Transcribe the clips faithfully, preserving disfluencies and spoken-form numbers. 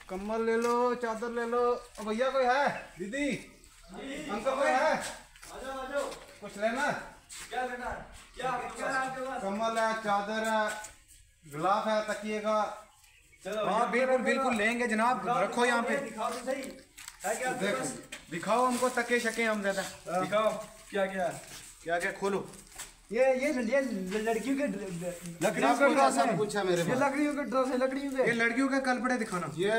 कम्बल ले लो, चादर ले लो। भैया कोई है? दीदी अंकल कोई है? आजो आजो। कुछ लेना? क्या लेना? क्या क्या है आपके पास? कम्बल है, चादर है, गिलाफ है, तकिए का। चलो हाँ बिल्कुल बिल्कुल लेंगे जनाब, रखो यहाँ पे। दिखाओ तो सही है क्या? देखो दिखाओ हमको तके शके हम ज्यादा। दिखाओ क्या क्या क्या क्या खोलो। ये ये ये लड़कियों के लकड़ियों का ड्रेस सब है, कुछ है मेरे ये पास। लकड़ियों के ड्रेस है, लकड़ियों के। ये लड़कियों के कलपड़े दिखाना। ये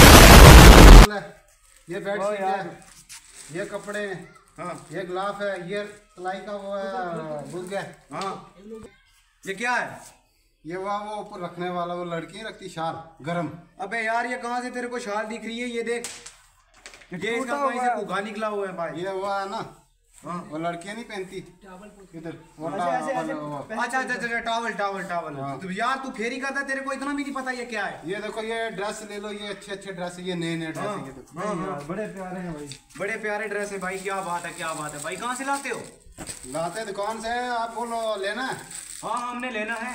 ये बेडशीट है, ये कपड़े हैं, हाँ ये गिलाफ है, ये तलाई का वो है बुक है। हाँ ये क्या है? ये वहाँ वो ऊपर रखने वाला वो लड़की रखती शाल गरम। अबे यार ये कहाँ से तेरे को शाल दिख रही है? ये देख, ये इसका कहीं से घुघा निकला हुआ है भाई। ये वो है ना, हाँ वो लड़कियां नहीं पहनती इधर वो ऐसे ऐसे ऐसे टावल, वो। अच्छा अच्छा अच्छा टावल टावल टावल। हाँ। तो यार तू फेरी करता, तेरे को इतना भी नहीं पता ये क्या है। ये देखो ये ड्रेस ले लो, ये अच्छे अच्छे ड्रेस है, ये नए नए ड्रेस है। ये देखो हाँ हाँ बड़े प्यारे हैं भाई। बड़े प्यारे ड्रेस है भाई। क्या बात है, क्या बात है भाई। कहाँ से लाते हो? लाते दुकान से, आप बोलो लेना है हाँ हमने लेना है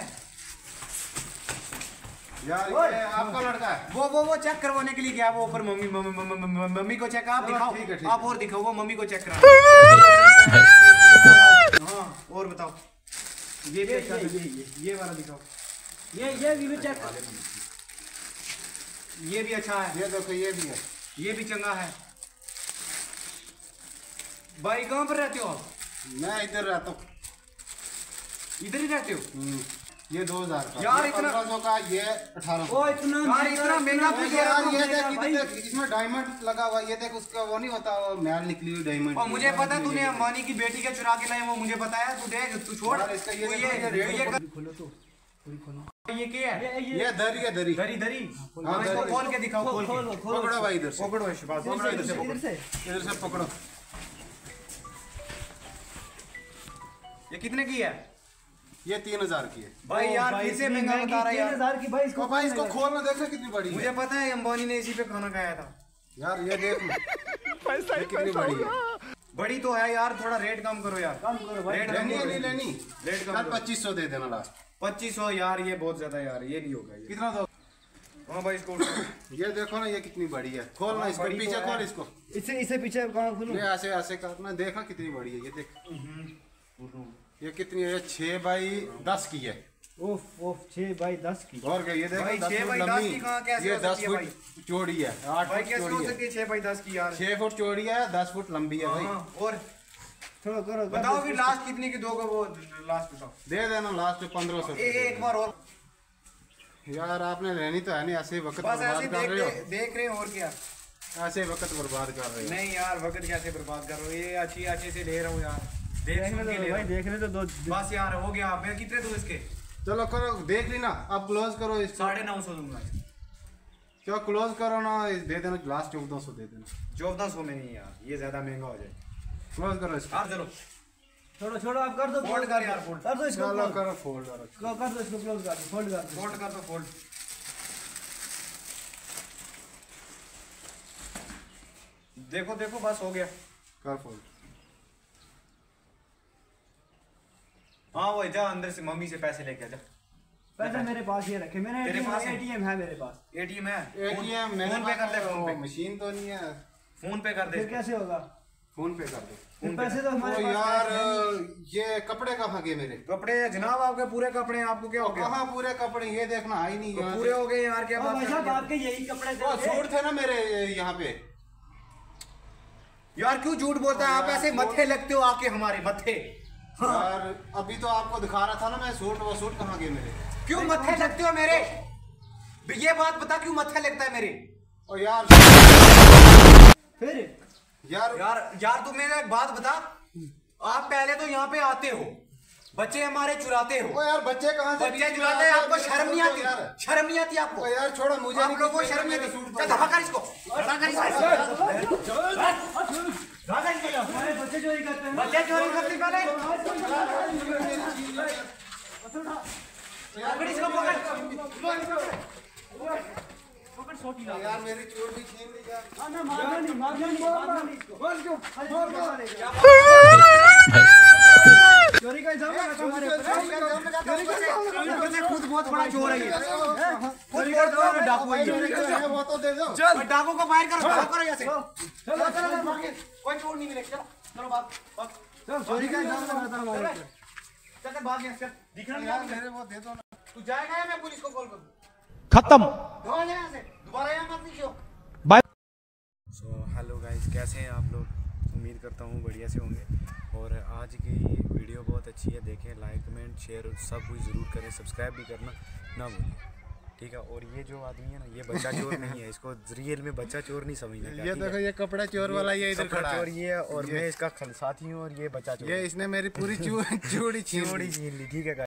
यार। ये आपका लड़का है? वो वो वो चेक करवाने के लिए गया वो ऊपर। Mummy mummy mummy mummy mummy को चेक। आप चलो, दिखाओ, ठीक है, ठीक आप है। और दिखाओ, वो मम्मी को चेक करा। हाँ और बताओ। ये भी अच्छा ये- है। ये- ये- ये वाला दिखाओ। ये ये भी चेक। ये भी अच्छा है। ये देखो ये भी है। ये भी चंगा है। भाई कहाँ पर रहते हो आप? मैं इधर रहता हूँ। इधर ही रहते हो? हम्म, ये दो हजार का, यार ये इतना- पंद्रह सौ का, ये अठारह सौ। ओ इतना यार इतना महंगा क्यों दे रहा यार तू? ये देख, भाई। इधर देख, इसमें डायमंड लगा हुआ। ये देख उसका वो नहीं होता, वो मैल निकली हुई डायमंड। और मुझे पता तूने अंबानी की बेटी के चुरा के लाए, वो मुझे पता है। तू देख, तू छोड़। यार इसका ये तू देखो, ये रेट ये ऊपर- खोलो तो थोड़ी खोलो। ये क्या है? ये ये दरी है, दरी। दरी दरी। हाँ, हाँ इसको दरी। खोल के दिखाओ, खोल खोलो के। खोलो पकड़ो भाई इधर से, पकड़ो शबाज, पकड़ो इधर से इधर पकड़ो। से। इधर से पकड़ो। ये कितने की है? ये तीन हजार की है। भाई यार फिर से महंगा बता रहा है तीन यार। हजार की भाई। इसको तो भाई इसको खोलना, देखो कितनी बड़ी मुझे है। पता है अंबानी ने इसी पे खाना खाया था। यार ये देख ये कितनी बड़ी है। बड़ी तो है यार, थोड़ा रेट कम करो यार। कम करो भाई। रेट लेनी है नहीं लेनी? रेट कम यार करो। पच्चीस सौ दे देना लास्ट। पच्चीस सौ यार, ये बहुत ज्यादा यार, ये नहीं होगा ये। कितना दो? हाँ भाई इसको ये देखो ना, ये कितनी बड़ी है। खोलना हाँ, इसको, बड़ी तो पीछे है। खोल इसको। इससे इससे पीछे कहाँ खोलो? ये ऐसे ऐसे करना, देखा कितनी बड़ी है। ये देख ये कितनी है, छह बाई दस की है। ओफ ओफ छह बाई दस की। और क्या ये देखो, भाई, दस छह फुट बाई दस लंबी, की कहाँ कैसे ये हो दस सकती है फुट चौड़ी है, आठ भाई फुट कैसे हो चौड़ी है, सकती है छह बाई दस की यार? छह फुट चौड़ी है, दस फुट लंबी है भाई। हाँ, और थोड़ा करो बताओ फिर लास्ट कितने की दोगे? वो लास्ट बताओ। दे देना लास्ट पंद्रह सौ। ए- एक बार और यार आपने लेनी तो है नहीं, ऐसे ही वक्त बस ऐसे बर्बाद कर देख रहे रहे देख रहे हैं और क्या। हो, ऐसे ही वक्त बर्बाद कर रहे हो। नहीं यार वक्त कैसे बर्बाद कर रहे हो? ये अच्छी अच्छे से ले रहा हूँ यार, देख देखने सुन के दो ले भाई, रहा हूँ। देखने तो दो। बस यार हो गया। मैं कितने दूं इसके? चलो करो, देख ली ना, अब क्लोज करो इसको। साढ़े नौ सौ दूंगा। क्या क्लोज करो ना, दे देना लास्ट चौदह सौ दे देना। चौदह सौ में नहीं यार, ये ज्यादा महंगा हो जाए। क्लोज करो इसको। यार चलो छोड़ो छोड़ो आप कर दो। फोल्ड कर यार, फोल्ड कर दो इसको चलो close। करो, फोल्ड करो। कर कर दो इसको क्लोज कर दो, फोल्ड कर दो। फोल्ड कर दो, फोल्ड। देखो देखो बस हो गया। कर फोल्ड। हाँ वो जा अंदर से मम्मी से पैसे लेके आ जा। पैसे मेरे पास ये रखे, मेरे तेरे पास है? एटीएम है मेरे पास। एटीएम है? एटीएम फोन- मेरे फोन पे कर ले, पास फोन वो पे मशीन तो नहीं है। फोन पे कर दे। फिर कैसे होगा? फोन पे कर दो। फिर फोन पे पैसे तो तो हमारे पास यार cash है नहीं। ये कपड़े कहाँ गए मेरे? कपड़े जनाब आपके पूरे कपड़े हैं, आपको क्या हो गया? कहाँ पूरे कपड़े? ये देखना आई नहीं तो यहाँ पूरे से। हो गए यार, क्या ओ बात भाई कर साहब रहे हो? आपके यही कपड़े वो थे। सूट थे ना मेरे यहाँ पे। यार क्यों झूठ बोलता है आप? ऐसे मत्थे लगते हो आके हमारे मत्थे। यार अभी तो आपको दिखा रहा था ना मैं सूट, वो सूट कहाँ गए मेरे? क्यों मत्थे लगते हो मेरे? ये बात बता, क्यों मत्थे लगता है मेरे? और यार फिर यार यार यार तू मेरे एक बात बता, आप पहले तो यहाँ पे आते हो, बच्चे हमारे चुराते हो। ओ यार बच्चे कहाँ से? बच्चे चुराते हैं, आपको शर्म नहीं आती? यार शर्म नहीं आती आपको? ओ यार छोड़ो मुझे। आप लोगों को शर्म नहीं आती? चल धक्का कर इसको, धक्का कर इसको। हमारे बच्चे चोरी करते हैं। बच्चे चोरी करते पहले। पकड़ इसको, पकड़। पकड़ सोटी ला। यार मेरी चोट भी छीन ली यार। हाँ ना मारना नहीं, मारना नहीं, मारना नहीं इसको। बोल क्यों? अरे, चोरी का इल्जाम लगाता हमारे ऊपर। ऊपर से खुद बहुत बड़ा चोर है ये, खुद बहुत बड़ा डाकू है ये। वो तो दे दो। चल डाकू को फायर करो, भागो करो यहाँ से। चलो चलो भागे, कोई चोर नहीं मिलेगा। चलो चलो भाग भाग। चल, चोरी का इल्जाम लगाता हमारे ऊपर। चल चल भाग यहाँ से, दिखना नहीं यार है। मेरे वो दे दो ना। तू जाएगा या मैं पुलिस को कॉल करूँ? खत्म। भाग यहाँ से, दोबारा यहाँ मत नीचे। बाय। सो हेलो गाइस, कैसे हैं आप लोग? उम्मीद करता हूँ बढ़िया से होंगे। और आज की वीडियो बहुत अच्छी है, देखें, लाइक कमेंट शेयर सब कुछ ज़रूर करें, सब्सक्राइब भी करना ना भूलें, ठीक है। और ये जो आदमी है ना, ये बच्चा चोर नहीं है, इसको रियल में बच्चा चोर नहीं समझना। ये देखो, ये कपड़ा चोर वाला ये इधर खड़ा चोर है। ये है और मैं इसका साथी हूँ और ये बच्चा चोर ये इसने मेरी पूरी चूड़ी छीन ली। चोरी छीन ली, ठीक है।